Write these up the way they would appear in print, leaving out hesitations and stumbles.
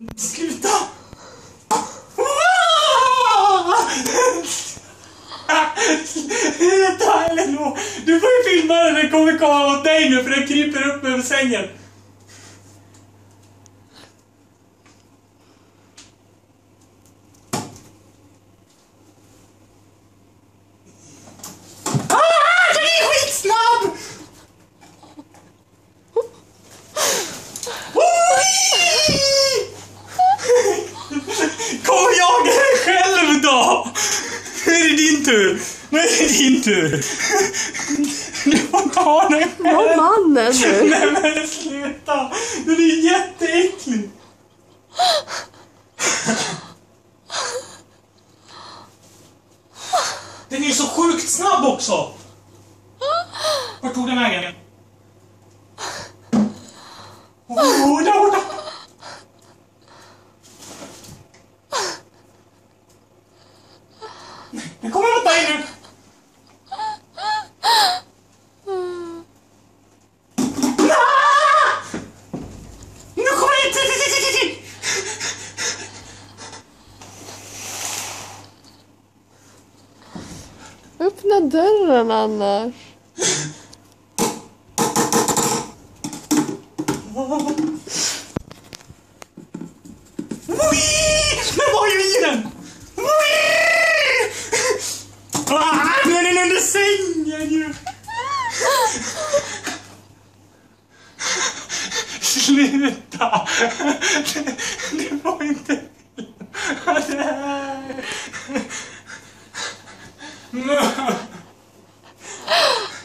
Sluta! Sluta, Elinor! Du får ju filma den, den kommer komma åt dig nu för den kryper upp över sängen. Den är skitsnabb! Kom och jaga dig själv då! Nu är det din tur! Nu är det din tur! Du får ta dig själv! Vad mannen nu? Nej men sluta! Du är jätteäcklig! Den är så sjukt snabb också! Vart tog den vägen? Där borta! Den kommer mot dig nu! Nu kommer den! Öppna dörren annars. Men vad är ju i den? Nu är den under sängen ju. Sluta. Det var inte.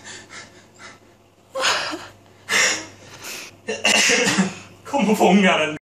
Kom och fånga den.